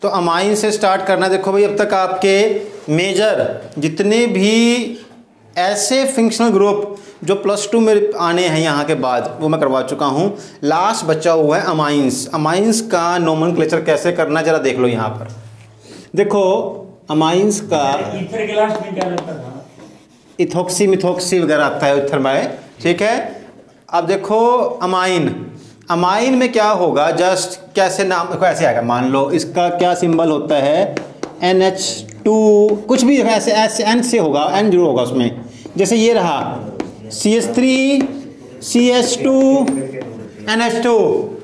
तो अमाइन से स्टार्ट करना। देखो भाई अब तक आपके मेजर जितने भी ऐसे फंक्शनल ग्रुप जो +2 में आने हैं यहाँ के बाद वो मैं करवा चुका हूँ। लास्ट बचा हुआ है अमाइंस। अमाइंस का नोमेनक्लेचर कैसे करना जरा देख लो यहाँ पर। देखो अमाइंस का ईथर के लास्ट में क्या लगता था? इथोक्सी मिथोक्सी वगैरह आता है ईथर में, ठीक है। अब देखो अमाइन, अमाइन में क्या होगा, जस्ट कैसे नाम देखो ऐसे आएगा। मान लो इसका क्या सिंबल होता है NH2 कुछ भी ऐसे ऐसे N से होगा, N जरूर होगा उसमें। जैसे ये रहा CH3 CH2 NH2।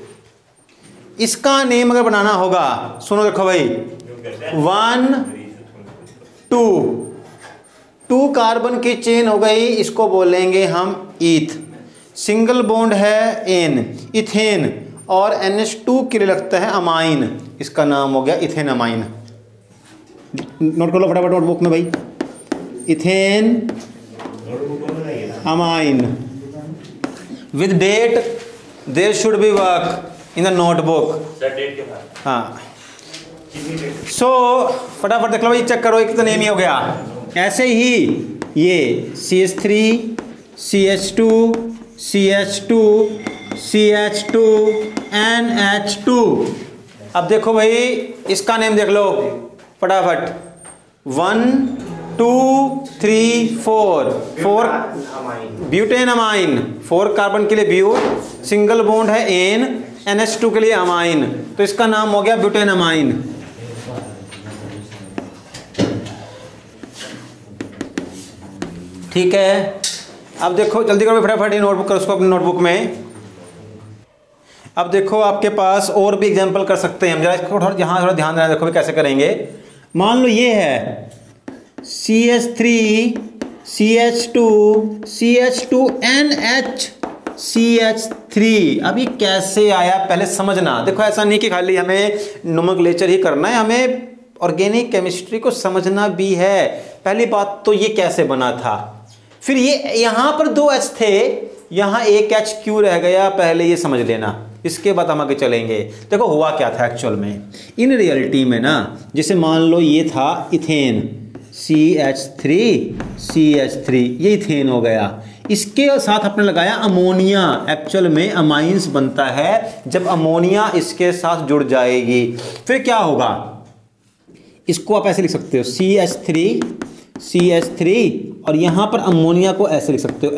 इसका नेम अगर बनाना होगा, सुनो देखो भाई 1 2 कार्बन की चेन हो गई, इसको बोलेंगे हम ईथ। सिंगल बॉन्ड है एन, इथेन, और NH2 के लिए लगता है अमाइन, इसका नाम हो गया इथेन अमाइन। नोट कर लो फटाफट नोटबुक में भाई, ethane amine with that there should be work in the notebook. हाँ सो फटाफट देख लो भाई, चेक करो एक तो नेम ही हो गया। ऐसे ही ये CH3 CH2 CH2 CH2 NH2। अब देखो भाई इसका नेम देख लो फटाफट, 1 2 3 4 ब्यूटेन अमाइन, 4 कार्बन के लिए ब्यूट, सिंगल बॉन्ड है एन, NH2 के लिए अमाइन, तो इसका नाम हो गया ब्यूटेन अमाइन। ठीक है, अब देखो जल्दी करो फटाफट नोटबुक करो उसको अपनी नोटबुक में। अब देखो आपके पास और भी एग्जांपल कर सकते हैं हम, जरा इसको थोड़ा ध्यान देना। देखो भी कैसे करेंगे। मान लो ये है CH3 CH2 CH2 NH CH3। अब ये कैसे आया पहले समझना। देखो ऐसा नहीं कि खाली हमें नोमेनक्लेचर ही करना है, हमें ऑर्गेनिक केमिस्ट्री को समझना भी है। पहली बात तो ये कैसे बना था, फिर ये यहाँ पर 2 H थे, यहाँ एक H क्यों रह गया, पहले ये समझ लेना, इसके बाद हम आगे चलेंगे। देखो हुआ क्या था एक्चुअल में, इन रियलिटी में ना, जैसे मान लो ये था इथेन CH3 CH3, ये इथेन हो गया। इसके साथ आपने लगाया अमोनिया। एक्चुअल में अमाइंस बनता है जब अमोनिया इसके साथ जुड़ जाएगी। फिर क्या होगा, इसको आप ऐसे लिख सकते हो CH3 और यहां पर अमोनिया को ऐसे लिख सकते हो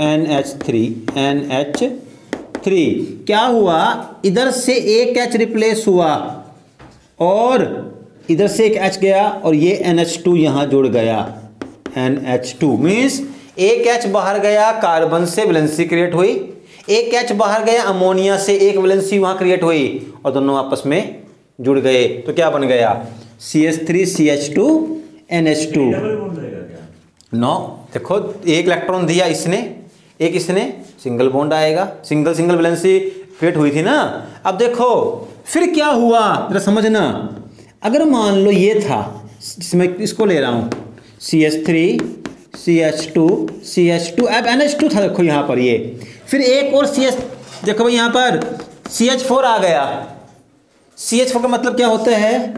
NH3। क्या हुआ, इधर से एक H रिप्लेस हुआ और इधर से एक H गया और ये NH2 यहां जुड़ गया। NH2 मीन्स एक H बाहर गया, कार्बन से वैलेंसी क्रिएट हुई, एक H बाहर गया अमोनिया से, एक वैलेंसी वहां क्रिएट हुई और दोनों आपस में जुड़ गए। तो क्या बन गया CH3 CH2 NH2। नो देखो एक इलेक्ट्रॉन दिया इसने, एक इसने, सिंगल बॉन्ड आएगा, सिंगल सिंगल वैलेंसी क्रिएट हुई थी ना। अब देखो फिर क्या हुआ जरा समझना। अगर मान लो ये था, जिसमें इसको ले रहा हूं CH3 CH2 CH2, अब NH2 था देखो यहां पर ये, फिर एक और CH, देखो भाई यहां पर CH4 आ गया। CH4 का मतलब क्या होता है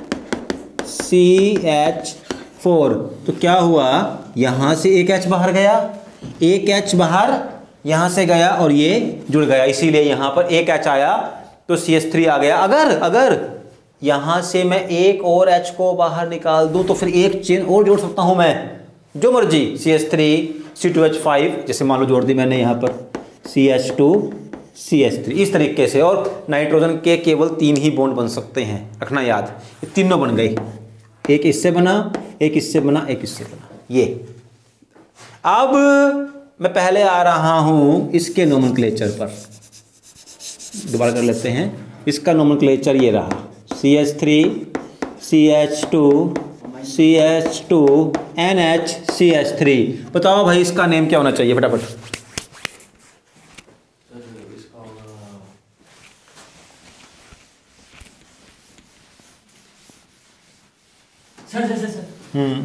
CH4। तो क्या हुआ, यहां से एक H बाहर गया, एक H बाहर यहां से गया और ये जुड़ गया, इसीलिए यहां पर एक H आया तो CH3 आ गया। अगर यहां से मैं एक और H को बाहर निकाल दूं तो फिर एक चेन और जोड़ सकता हूं मैं, जो मर्जी, CH3 C2H5 जैसे मान लो जोड़ दी मैंने यहां पर CH2 CH3 इस तरीके से। और नाइट्रोजन के केवल 3 ही बॉन्ड बन सकते हैं, रखना याद, ये तीनों बन गई, एक इससे बना, एक इससे बना, एक इससे बना। ये अब मैं पहले आ रहा हूं इसके नोमेनक्लेचर पर, दोबारा कर लेते हैं। इसका नोमेनक्लेचर ये रहा CH3 CH2 CH2 NH CH3। बताओ भाई इसका नेम क्या होना चाहिए फटाफट।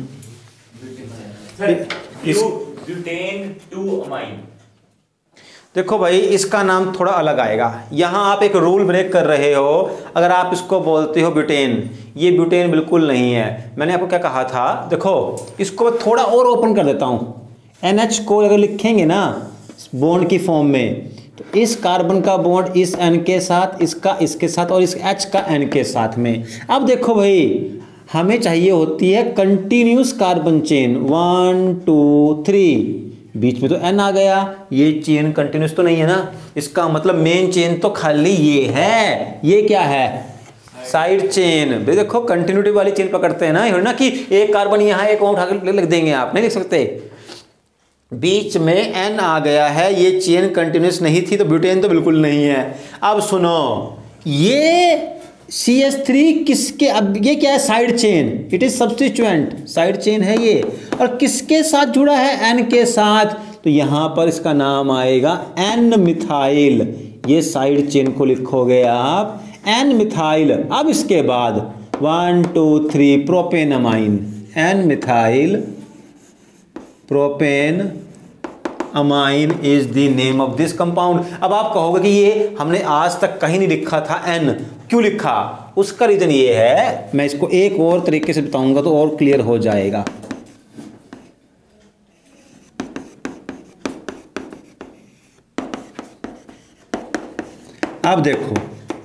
Butane 2 amine. देखो भाई इसका नाम थोड़ा अलग आएगा। यहाँ आप एक रूल ब्रेक कर रहे हो। अगर आप इसको बोलते हो ब्यूटेन, ये ब्यूटेन बिल्कुल नहीं है। मैंने आपको क्या कहा था, देखो इसको थोड़ा और ओपन कर देता हूँ। NH को अगर लिखेंगे ना बॉन्ड की फॉर्म में, तो इस कार्बन का बॉन्ड इस N के साथ, इसका इसके साथ, और इस H का N के साथ में। अब देखो भाई हमें चाहिए होती है कंटिन्यूस कार्बन चेन 1 2 3, बीच में तो N आ गया, ये चेन कंटिन्यूस तो नहीं है ना। इसका मतलब मेन चेन तो खाली ये है। ये क्या है, साइड चेन। देखो कंटिन्यूटी वाली चेन पकड़ते हैं ना, ना कि एक कार्बन यहाँ एक और उठा के लिख देंगे, आप नहीं लिख सकते। बीच में N आ गया है, ये चेन कंटिन्यूस नहीं थी, तो ब्यूटेन तो बिल्कुल नहीं है। अब सुनो, ये CH3 किसके, अब ये क्या है, side chain, it is substituent, side chain है ये, और किसके साथ जुड़ा है, N के साथ, तो यहां पर इसका नाम आएगा N मिथाइल। ये साइड चेन को लिखोगे आप N मिथाइल। अब इसके बाद 1 2 3 propanamine, N methyl propane amine is the name of this compound. अब आप कहोगे कि ये हमने आज तक कहीं नहीं लिखा था N, क्यों लिखा? उसका रीजन ये है, मैं इसको एक और तरीके से बताऊंगा तो और क्लियर हो जाएगा। अब देखो,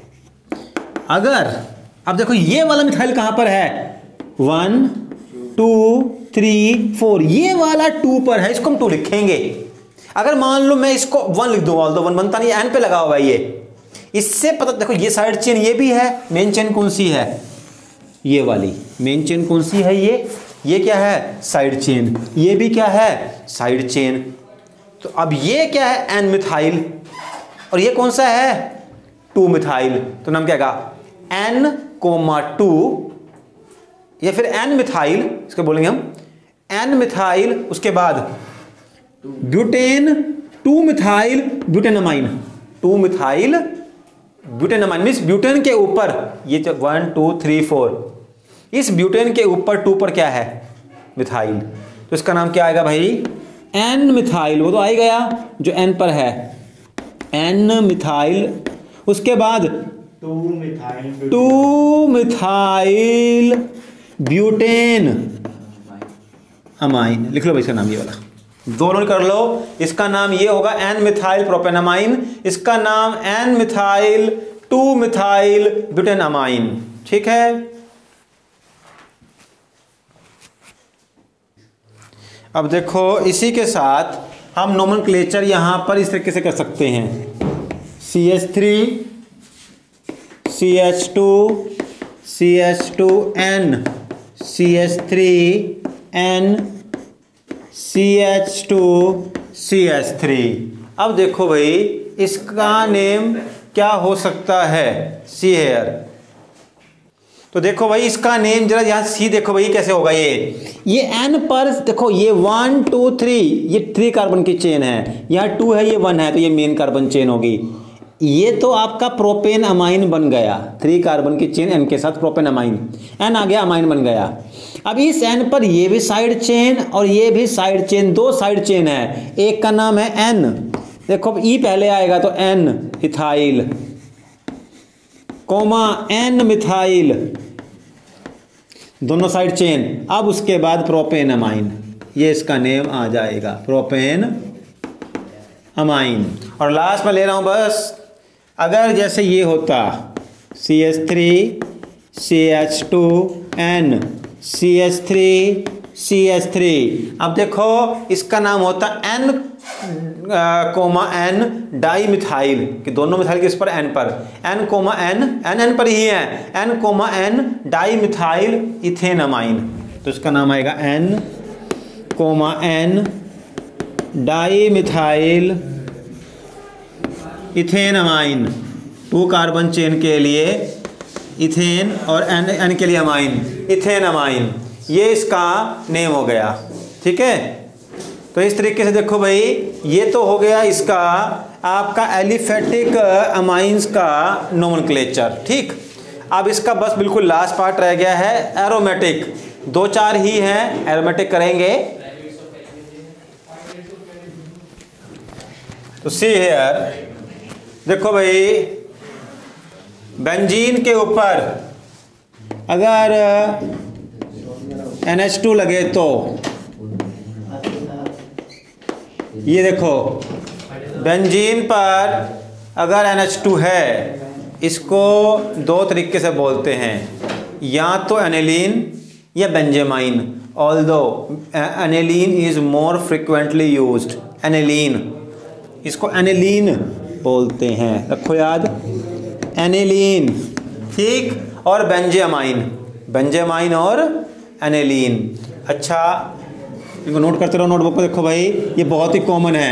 अब देखो ये वाला मिथाइल कहां पर है, 1 2 3 4, ये वाला 2 पर है, इसको हम 2 लिखेंगे। अगर मान लो मैं इसको 1 लिख दूं, 1 बनता नहीं, N पे लगा हुआ है ये, इससे पता, देखो ये साइड चेन ये भी है, मेन चेन कौन सी है, ये वाली मेन चेन कौन सी है, ये क्या है, साइड चेन, ये भी क्या है, साइड चेन। तो अब ये क्या है, N मिथाइल, और ये कौन सा है, 2 मिथाइल। तो नाम क्या है, N,2, या फिर N मिथाइल, इसको बोलेंगे हम N मिथाइल, उसके बाद butane 2 methyl butanamine, 2 methyl butanamine means butane के ऊपर ये 1 2 3 4, इस ब्यूटेन के ऊपर 2 पर क्या है, मिथाइल। तो इसका नाम क्या आएगा भाई, N मिथाइल। वो तो आ ही गया जो N पर है, N मिथाइल। उसके बाद 2 मिथाइल ब्यूटेन अमाइन, लिख लो भाई इसका नाम, ये वाला दोनों कर लो। इसका नाम ये होगा N मिथाइल प्रोपेनमाइन, इसका नाम N मिथाइल 2 मिथाइल ब्यूटेनमाइन। ठीक है, अब देखो इसी के साथ हम नोमेनक्लेचर यहां पर इस तरीके से कर सकते हैं, CH3 CH2 CH2N CH3N CH2 CH3। अब देखो भाई इसका नेम क्या हो सकता है, सी हेयर। तो देखो भाई इसका नेम जरा यहां सी देखो भाई कैसे होगा, ये N पर देखो, ये 1 2 3, ये 3 कार्बन की चेन है, यहाँ 2 है, ये 1 है, तो ये मेन कार्बन चेन होगी। ये तो आपका प्रोपेन अमाइन बन गया, 3 कार्बन की चेन N के साथ प्रोपेन अमाइन, N आ गया, अमाइन बन गया। अब इस N पर ये भी साइड चेन और ये भी साइड चेन, 2 साइड चेन है, एक का नाम है N, देखो अब E पहले आएगा तो N ethyl comma N methyl, दोनों साइड चेन। अब उसके बाद प्रोपेन अमाइन, ये इसका नेम आ जाएगा प्रोपेन अमाइन। और लास्ट में ले रहा हूं बस, अगर जैसे ये होता CH3 CH2N CH3 CH3, अब देखो इसका नाम होता N comma N di methyl, कि दोनों मिथाइल किस पर, N पर, N कोमा N, N पर ही है, N comma N di methyl ethanamine. तो इसका नाम आएगा N comma N di methyl ethanamine, 2 carbon chain के लिए इथेन और N के लिए अमाइन, इथेनमाइन, ये इसका नेम हो गया। ठीक है, तो इस तरीके से देखो भाई ये तो हो गया इसका आपका एलिफेटिक अमाइंस का नोमेनक्लेचर। ठीक, अब इसका बस बिल्कुल लास्ट पार्ट रह गया है एरोमेटिक, 2-4 ही हैं, एरोमेटिक करेंगे। तो सी हेयर, देखो भाई बेंजीन के ऊपर अगर NH2 लगे तो ये देखो बेंजीन पर अगर NH2 है, इसको दो तरीके से बोलते हैं, या तो एनिलीन या benzamine. Although aniline is more frequently used, aniline, इसको एनिलीन बोलते हैं, रखो याद, एनिलीन, ठीक। और बेंजेमाइन, बेंजेमाइन और एनिलीन। अच्छा, इनको नोट करते रहो नोटबुक पर। देखो भाई ये बहुत ही कॉमन है।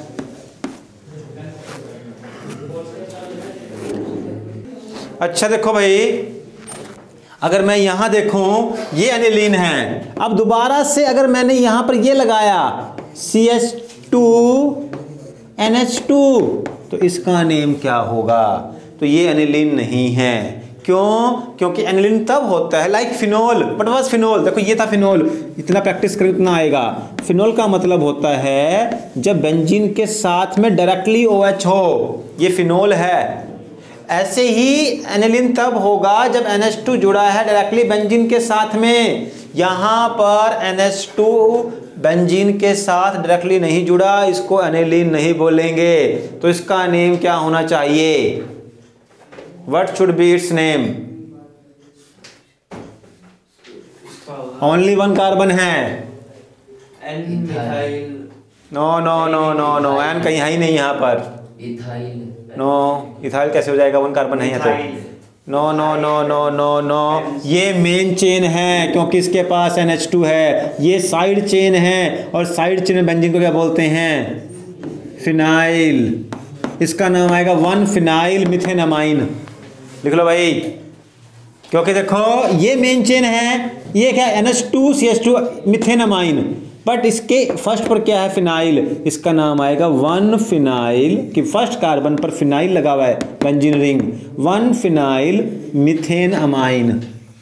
अच्छा देखो भाई, अगर मैं यहां देखूं ये एनिलीन है, अब दोबारा से अगर मैंने यहां पर ये लगाया CH2 NH2 तो इसका नेम क्या होगा? तो ये एनिलीन नहीं है। क्यों? क्योंकि एनिलीन तब होता है like phenol, but was phenol, देखो ये था फिनोल, इतना प्रैक्टिस करें उतना आएगा। फिनोल का मतलब होता है जब बेंजीन के साथ में डायरेक्टली OH हो, ये फिनोल है। ऐसे ही एनिलीन तब होगा जब NH2 जुड़ा है डायरेक्टली बेंजीन के साथ में। यहां पर NH2 बेंजीन के साथ डायरेक्टली नहीं जुड़ा, इसको एनिलीन नहीं बोलेंगे। तो इसका नेम क्या होना चाहिए? What should be its name? Only one carbon है। No no no no no, N कहीं है ही नहीं यहाँ पर। नो, इथाइल कैसे हो जाएगा? वन कार्बन है यहाँ तो। No no no no no no, ये मेन चेन है क्योंकि इसके पास NH2 है। ये साइड चेन है और साइड चेन में बेंजीन को क्या बोलते हैं? फिनाइल। इसका नाम आएगा 1 फिनाइल मिथेनामाइन। लिख लो भाई, क्योंकि देखो ये मेन चेन है, ये क्या NH2 CH2 मिथेनामाइन, बट इसके फर्स्ट पर क्या है? फिनाइल। इसका नाम आएगा 1 फिनाइल, कि फर्स्ट कार्बन पर फिनाइल लगा हुआ है benzene ring, 1 phenyl methane amine,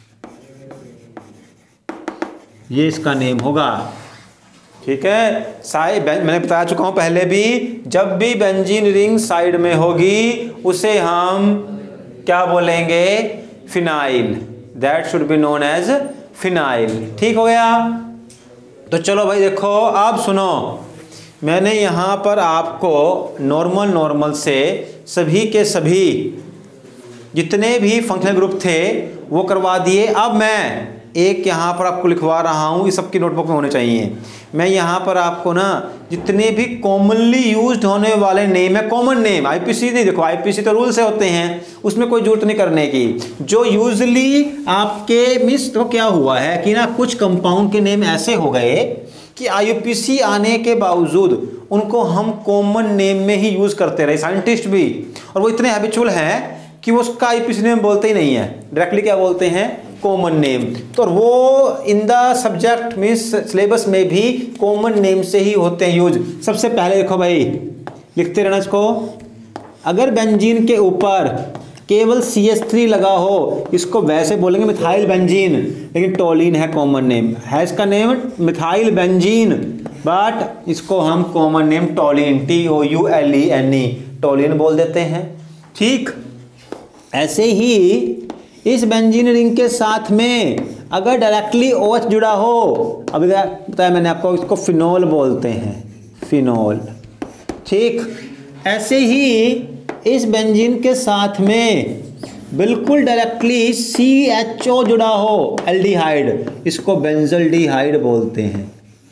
ये इसका नेम होगा। ठीक है, साइड मैंने बता चुका हूं पहले भी, जब भी बेंजीन रिंग साइड में होगी उसे हम क्या बोलेंगे? Phenyl. That should be known as phenyl. ठीक हो गया? तो चलो भाई देखो, अब सुनो, मैंने यहाँ पर आपको नॉर्मल से सभी के सभी जितने भी फंक्शनल ग्रुप थे वो करवा दिए। अब मैं एक यहाँ पर आपको लिखवा रहा हूँ, ये सबकी नोटबुक में होने चाहिए। मैं यहाँ पर आपको ना जितने भी कॉमनली यूज्ड होने वाले नेम है, कॉमन नेम, IPC नहीं, देखो IPC तो रूल से होते हैं, उसमें कोई जरूरत नहीं करने की। जो यूजली आपके मिस तो क्या हुआ है कि ना कुछ कंपाउंड के नेम ऐसे हो गए कि IPC आने के बावजूद उनको हम कॉमन नेम में ही यूज करते रहे, साइंटिस्ट भी, और वो इतने हैबिचुअल हैं कि वो उसका IPC नेम बोलते ही नहीं है, डायरेक्टली क्या बोलते हैं? Common name. तो वो in the subject means syllabus में भी कॉमन नेम से ही होते हैं यूज। सबसे पहले देखो भाई, लिखते रहना इसको, अगर बेंजीन के ऊपर केवल CH3 लगा हो, इसको वैसे बोलेंगे मिथाइल बेंजीन, लेकिन टोलिन है कॉमन नेम, है इसका नेम मिथाइल बेंजीन, बट इसको हम common name toluene, TOULENE, toluene बोल देते हैं। ठीक, ऐसे ही इस बेंजीन रिंग के साथ में अगर डायरेक्टली OH जुड़ा हो, अभी बताया मैंने आपको, इसको फिनोल बोलते हैं, फिनोल। ठीक, ऐसे ही इस बेंजीन के साथ में बिल्कुल डायरेक्टली CHO जुड़ा हो, एल्डिहाइड, इसको बेंजल्डिहाइड बोलते हैं।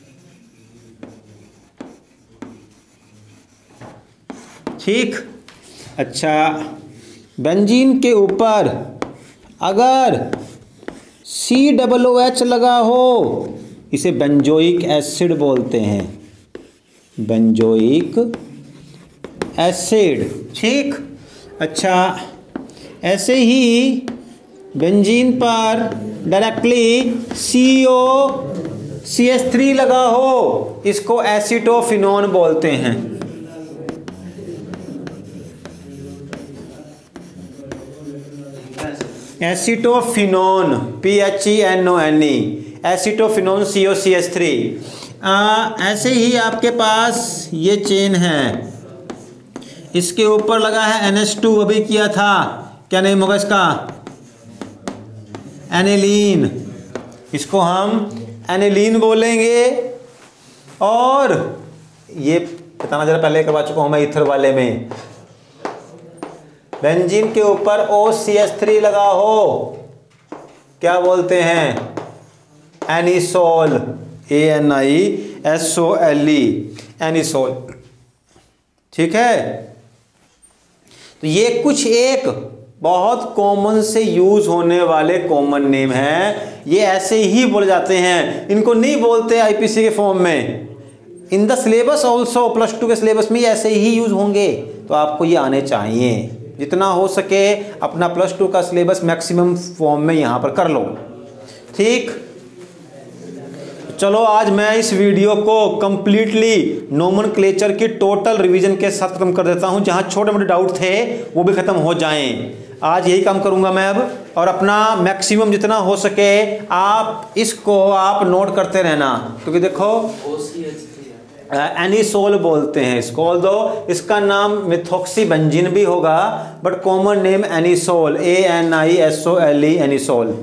ठीक, अच्छा, बेंजीन के ऊपर अगर COOH लगा हो, इसे बेंजोइक एसिड बोलते हैं, बेंजोइक एसिड। ठीक, अच्छा, ऐसे ही बेंजीन पर डायरेक्टली COCH3 लगा हो, इसको एसिटोफिनोन बोलते हैं। Acetophenone, PHENONE, acetophenone COCH3। ऐसे ही आपके पास ये चेन है, इसके ऊपर लगा है NH2, अभी किया था, क्या नेम होगा इसका? एनिलीन। इसको हम एनिलीन बोलेंगे। और ये बताना जरा, पहले करवा चुका हूं मैं ईथर वाले में। बेंजीन के ऊपर OCH3 लगा हो, क्या बोलते हैं? Anisole, ANISOLE, anisole. ठीक है, तो ये कुछ एक बहुत कॉमन से यूज होने वाले कॉमन नेम हैं। ये ऐसे ही बोले जाते हैं, इनको नहीं बोलते IPC के फॉर्म में। इन द सिलेबस ऑल्सो, +2 के सिलेबस में ऐसे ही यूज होंगे, तो आपको ये आने चाहिए। जितना हो सके अपना +2 का सिलेबस मैक्सिमम फॉर्म में यहां पर कर लो। ठीक, चलो आज मैं इस वीडियो को कंप्लीटली नोमेनक्लेचर की टोटल रिवीजन के साथ खत्म कर देता हूं। जहां छोटे मोटे डाउट थे वो भी खत्म हो जाएं। आज यही काम करूंगा मैं अब, और अपना मैक्सिमम जितना हो सके आप इसको आप नोट करते रहना, क्योंकि देखो एनिसोल बोलते हैं इसको, ऑल्दो इसका नाम मिथॉक्सी बेंजीन भी होगा, but common name anisole, ANISOLE, anisole.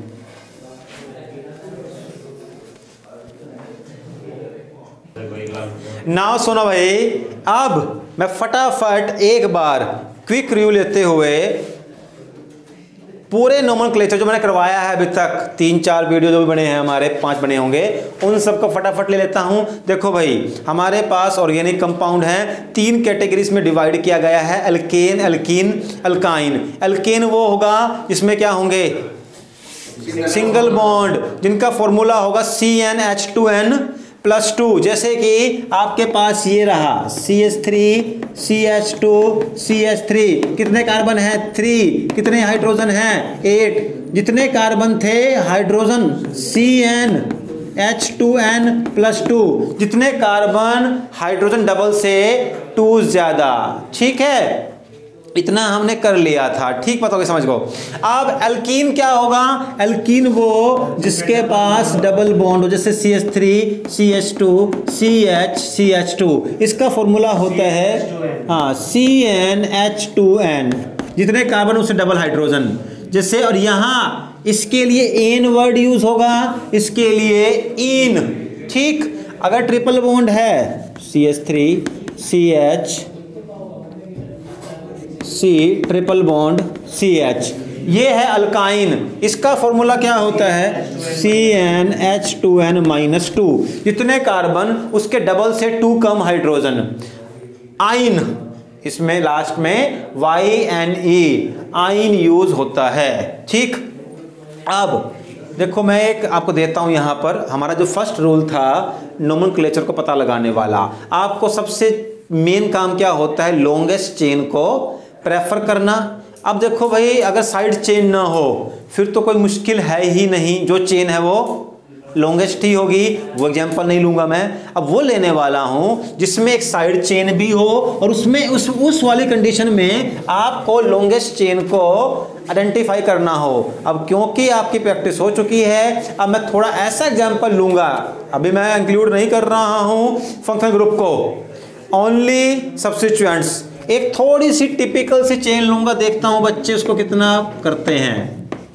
Now सुनो भाई, अब मैं फटाफट एक बार क्विक रिव्यू लेते हुए पूरे नोमेनक्लेचर जो मैंने करवाया है अभी तक, 3-4 वीडियो जो भी बने हैं हमारे, 5 बने होंगे, उन सबको फटाफट ले लेता हूं। देखो भाई, हमारे पास ऑर्गेनिक कंपाउंड हैं, 3 कैटेगरीज में डिवाइड किया गया है, एल्केन, एल्कीन, अल्काइन। एल्केन वो होगा जिसमें क्या होंगे? सिंगल बॉन्ड, जिनका फॉर्मूला होगा CnH2n+2। जैसे कि आपके पास ये रहा CH3 CH2 CH3, कितने कार्बन है? 3, कितने हाइड्रोजन हैं? 8। जितने कार्बन थे हाइड्रोजन CnH2n+2, जितने कार्बन हाइड्रोजन डबल से 2 ज्यादा। ठीक है, इतना हमने कर लिया था। ठीक बात होगी, समझ गो। अब एल्कीन क्या होगा? एल्कीन वो जिसके पास डबल बॉन्ड हो, जैसे CH3 CH2 CH2। इसका फॉर्मूला होता है CnH2n, जितने कार्बन उससे डबल हाइड्रोजन जैसे। और यहां इसके लिए एन वर्ड यूज होगा, इसके लिए इन। ठीक, अगर ट्रिपल बॉन्ड है CH3 CH C triple bond CH, ये है अल्काइन। इसका फॉर्मूला क्या होता है? CnH2n-2, जितने कार्बन उसके डबल से 2 कम हाइड्रोजन। आइन, इसमें लास्ट में YNE, आइन यूज होता है। ठीक, अब देखो मैं एक आपको देता हूं यहां पर। हमारा जो फर्स्ट रूल था नोमेनक्लेचर को पता लगाने वाला, आपको सबसे मेन काम क्या होता है? लॉन्गेस्ट चेन को प्रेफर करना। अब देखो भाई, अगर साइड चेन ना हो फिर तो कोई मुश्किल है ही नहीं, जो चेन है वो लॉन्गेस्ट ही होगी। वो एग्जांपल नहीं लूंगा मैं, अब वो लेने वाला हूं जिसमें एक साइड चेन भी हो, और उसमें उस वाली कंडीशन में आपको लॉन्गेस्ट चेन को आइडेंटिफाई करना हो। अब क्योंकि आपकी प्रैक्टिस हो चुकी है, अब मैं थोड़ा ऐसा एग्जाम्पल लूंगा। अभी मैं इंक्लूड नहीं कर रहा हूं फंक्शनल ग्रुप को, ओनली सब्स्टिट्यूएंट्स। एक थोड़ी सी टिपिकल सी चेन लूंगा, देखता हूं बच्चे उसको कितना करते हैं।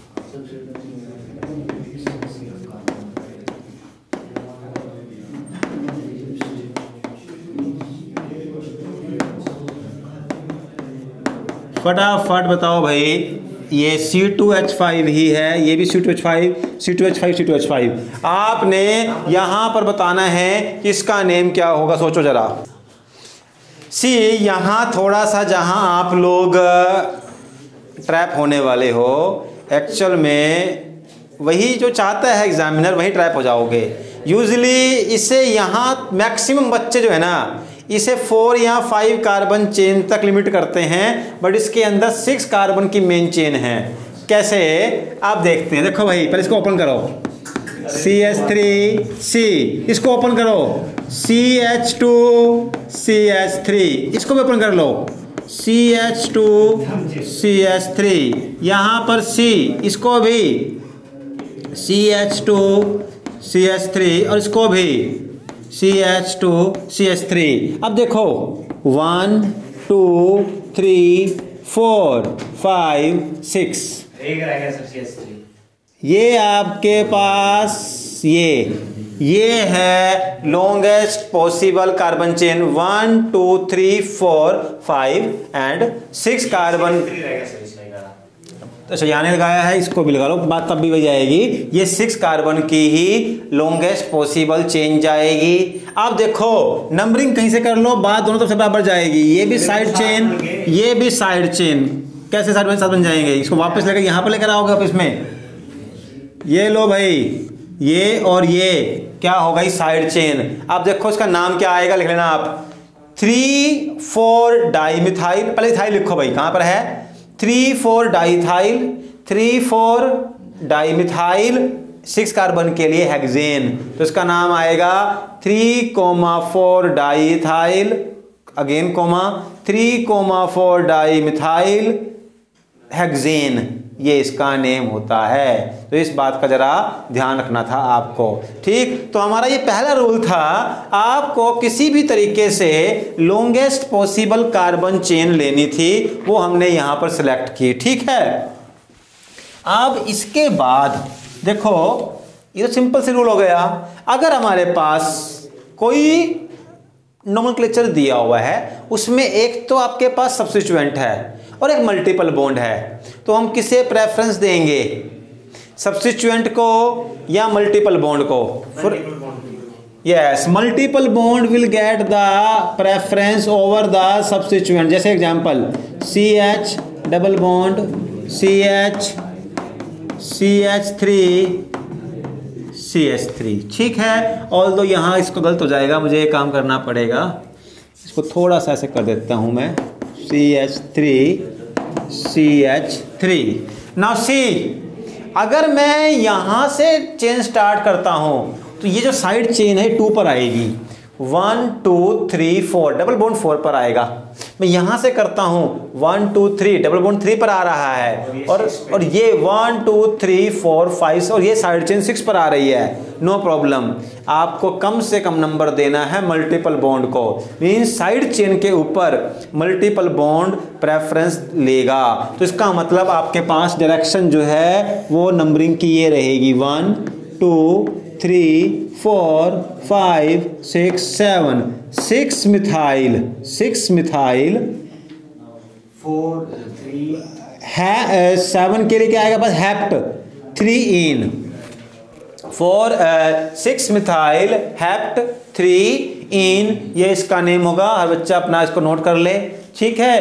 फटाफट बताओ भाई, ये C2H5 ही है, ये भी C2H5 C2H5 C2H5। आपने यहां पर बताना है कि इसका नेम क्या होगा, सोचो जरा। सी यहाँ थोड़ा सा जहाँ आप लोग ट्रैप होने वाले हो, एक्चुअल में वही जो चाहता है एग्जामिनर वही ट्रैप हो जाओगे। यूजली इसे यहाँ मैक्सिमम बच्चे जो है ना, इसे 4 या 5 कार्बन चेन तक लिमिट करते हैं, बट इसके अंदर 6 कार्बन की मेन चेन है। कैसे आप देखते हैं, देखो भाई पहले इसको ओपन करो, CH3C, इसको ओपन करो, CH2 CH3, इसको भी ओपन कर लो, CH2 CH3, यहां पर C, इसको भी CH2 CH3 और इसको भी CH2 CH3। अब देखो 1 2 3 4 5 6। एक रह गया सर CS3। ये आपके पास ये है longest possible carbon chain 1 2 3 4 5 and 6 carbon. अच्छा यहाँ ने लगाया है, इसको भी लगा लो, बात तब भी वही जाएगी। ये 6 कार्बन की ही लॉन्गेस्ट पॉसिबल चेन जाएगी। अब देखो नंबरिंग कहीं से कर लो, बात दोनों तरफ से बराबर जाएगी। ये भी साइड चेन, ये भी साइड चेन, कैसे साइड बाई साइड बन जाएंगे। इसको वापस लेकर यहाँ पर लेकर आओगे वापस में, ये लो भाई, ये और ये क्या होगा, साइड चेन। अब देखो इसका नाम क्या आएगा, लिख लेना आप 3,4 डाइमिथाइल। पहले इथाइल लिखो भाई, कहां पर है, 3,4 डाइथाइल, 3,4 डाइमिथाइल, 6 कार्बन के लिए हेक्सेन। तो इसका नाम आएगा 3,4 diethyl, again comma 3,4 dimethyl hexane, ये इसका नेम होता है। तो इस बात का जरा ध्यान रखना था आपको, ठीक। तो हमारा ये पहला रूल था, आपको किसी भी तरीके से लॉन्गेस्ट पॉसिबल कार्बन चेन लेनी थी, वो हमने यहां पर सिलेक्ट की, ठीक है। अब इसके बाद देखो ये तो सिंपल सी रूल हो गया। अगर हमारे पास कोई नोमेनक्लेचर दिया हुआ है, उसमें एक तो आपके पास सब्स्टिट्यूएंट है और एक मल्टीपल बॉन्ड है, तो हम किसे प्रेफरेंस देंगे, सब्स्टिट्यूएंट को या मल्टीपल बॉन्ड को। Yes, multiple bond will get the preference over the substituent. जैसे example CH double bond CH3, ठीक है। ऑल्दो यहाँ इसको गलत हो जाएगा, मुझे ये काम करना पड़ेगा, इसको थोड़ा सा ऐसे कर देता हूँ मैं, CH3। नाउ सी, अगर मैं यहां से चेन स्टार्ट करता हूं तो ये जो साइड चेन है 2 पर आएगी, 1 2 3 4, डबल बॉन्ड 4 पर आएगा। मैं यहां से करता हूं 1 2 3, डबल बॉन्ड 3 पर आ रहा है, और ये 1 2 3 4 5 और ये साइड चेन 6 पर आ रही है। नो प्रॉब्लम, आपको कम से कम नंबर देना है मल्टीपल बॉन्ड को, मीन्स साइड चेन के ऊपर मल्टीपल बॉन्ड प्रेफरेंस लेगा। तो इसका मतलब आपके पास डायरेक्शन जो है वो नंबरिंग की ये रहेगी 1 2 3 4 5 6 7, 6 मिथाइल 4 3 है, 7 के लिए क्या आएगा बस hept 3 ene, 6 methyl hept 3 ene, ये इसका नेम होगा। हर बच्चा अपना इसको नोट कर ले, ठीक है।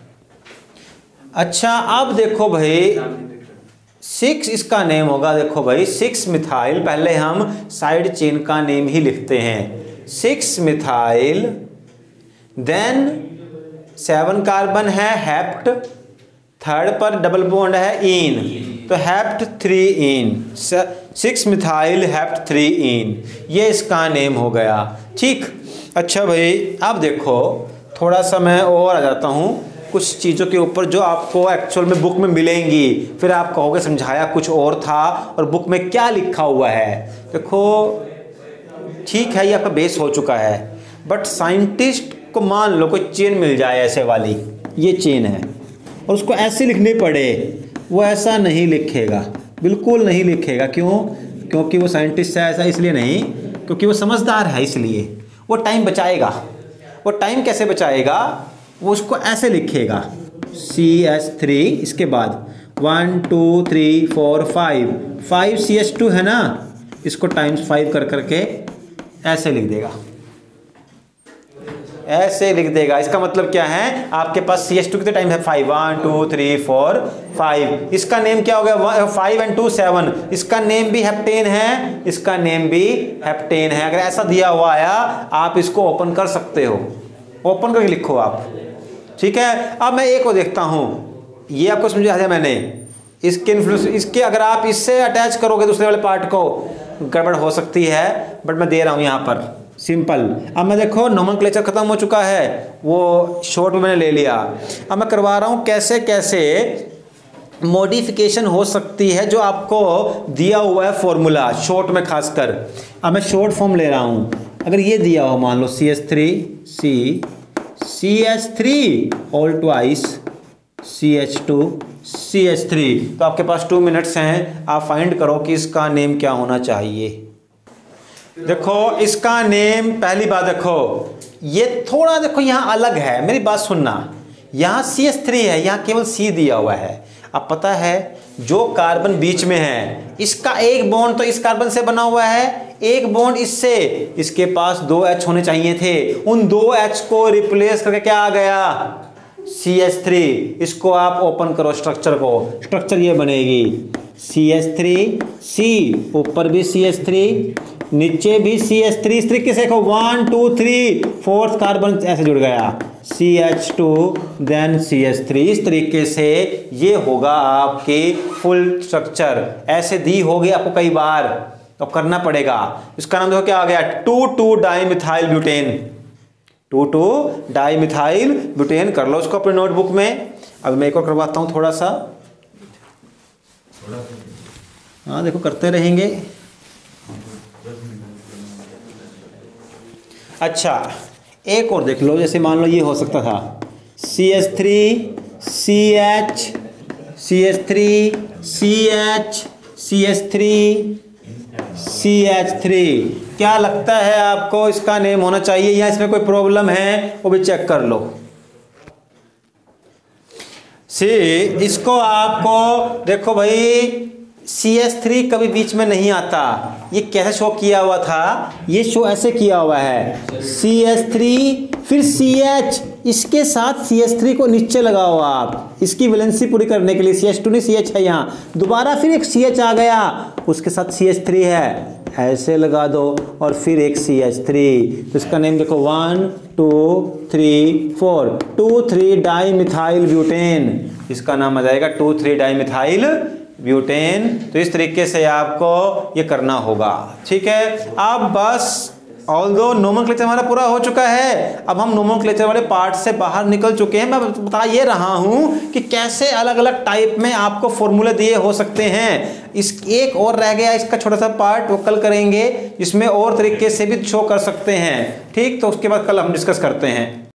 अच्छा अब देखो भाई 6 इसका नेम होगा, देखो भाई 6 मिथाइल, पहले हम साइड चेन का नेम ही लिखते हैं, 6 मिथाइल, देन 7 कार्बन है हेप्ट, 3rd पर डबल बॉन्ड है इन, तो hept 3 ene, 6 methyl hept 3 ene, ये इसका नेम हो गया, ठीक। अच्छा भाई अब देखो थोड़ा सा मैं और आ जाता हूँ कुछ चीज़ों के ऊपर जो आपको एक्चुअल में बुक में मिलेंगी, फिर आप कहोगे समझाया कुछ और था और बुक में क्या लिखा हुआ है। देखो ठीक है ये आपका बेस हो चुका है, बट साइंटिस्ट को मान लो कोई चेन मिल जाए ऐसे वाली, ये चेन है और उसको ऐसे लिखने पड़े, वो ऐसा नहीं लिखेगा, बिल्कुल नहीं लिखेगा। क्यों? क्योंकि वो साइंटिस्ट है, ऐसा इसलिए नहीं क्योंकि वो समझदार है, इसलिए वो टाइम बचाएगा। वो टाइम कैसे बचाएगा? वो उसको ऐसे लिखेगा CH3, इसके बाद 1 2 3 4 5 CH2 है ना, इसको टाइम्स 5 कर करके ऐसे लिख देगा, ऐसे लिख देगा। इसका मतलब क्या है, आपके पास CH2 कितने टाइम है 5, 1 2 3 4 5, इसका नेम क्या हो गया 5 and 2 7, इसका नेम भी हेप्टेन है, इसका नेम भी हेप्टेन है। अगर ऐसा दिया हुआ आया आप इसको ओपन कर सकते हो, ओपन करके लिखो आप, ठीक है। अब मैं एक को देखता हूं, ये आपको समझा दिया मैंने, इसके इन्फ्लुएंस, इसके अगर आप इससे अटैच करोगे दूसरे वाले पार्ट को गड़बड़ हो सकती है, बट मैं दे रहा हूं यहां पर सिंपल। अब मैं देखो नोमेनक्लेचर खत्म हो चुका है, वो शॉर्ट में मैंने ले लिया, अब मैं करवा रहा हूं कैसे कैसे मॉडिफिकेशन हो सकती है जो आपको दिया हुआ है फॉर्मूला शॉर्ट में खासकर। अब मैं शॉर्ट फॉर्म ले रहा हूं, अगर ये दिया हो मान लो CH3C CH3 all twice CH2 CH3। तो आपके पास 2 मिनट्स हैं, आप फाइंड करो कि इसका नेम क्या होना चाहिए। देखो इसका नेम, पहली बात देखो ये थोड़ा देखो यहाँ अलग है, मेरी बात सुनना। यहाँ CH3 है, यहाँ केवल C दिया हुआ है। अब पता है जो कार्बन बीच में है इसका एक बॉन्ड तो इस कार्बन से बना हुआ है, एक बॉन्ड इससे, इसके पास 2 H होने चाहिए थे। उन 2 H को रिप्लेस करके क्या आ गया? CH3। इसको आप ओपन करो स्ट्रक्चर को, स्ट्रक्चर ये बनेगी CH3 C, ऊपर भी CH3, नीचे भी CH3। इस तरीके से देखो 1 2 3 4th कार्बन ऐसे जुड़ गया, CH2 देन CH3। इस तरीके से ये होगा आपके फुल स्ट्रक्चर। ऐसे दी होगी आपको कई बार, तो करना पड़ेगा। इसका नाम देखो क्या आ गया? 2,2 डाइमिथाइल ब्यूटेन। 2,2 dimethyl butane. कर लो उसको अपने नोटबुक में। अब मैं एक और करवाता हूँ थोड़ा सा। हाँ देखो करते रहेंगे। अच्छा एक और देख लो, जैसे मान लो ये हो सकता था CH3 CH CH3 CH CH3 CH3। क्या लगता है आपको इसका नेम होना चाहिए या इसमें कोई प्रॉब्लम है वो भी चेक कर लो। इसको आपको देखो भाई CH3 कभी बीच में नहीं आता। ये कैसे शो किया हुआ था? ये शो ऐसे किया हुआ है, CH3 फिर CH, इसके साथ CH3 को नीचे लगाओ आप, इसकी वैलेंसी पूरी करने के लिए। CH2 नहीं CH है यहाँ, दोबारा फिर एक CH आ गया, उसके साथ CH3 है, ऐसे लगा दो और फिर एक CH3। तो इसका नेम देखो 1 2 3 4 2,3 डाइमिथाइल ब्यूटेन। इसका नाम आ जाएगा 2,3 डाइमिथाइल ब्यूटेन। तो इस तरीके से आपको ये करना होगा, ठीक है। अब बस ऑल्दो नोमेनक्लेचर हमारा पूरा हो चुका है, अब हम नोमेनक्लेचर वाले पार्ट से बाहर निकल चुके हैं। मैं बता ये रहा हूं कि कैसे अलग अलग टाइप में आपको फॉर्मूले दिए हो सकते हैं। इस एक और रह गया इसका छोटा सा पार्ट, वो कल करेंगे, इसमें और तरीके से भी शो कर सकते हैं, ठीक। तो उसके बाद कल हम डिस्कस करते हैं।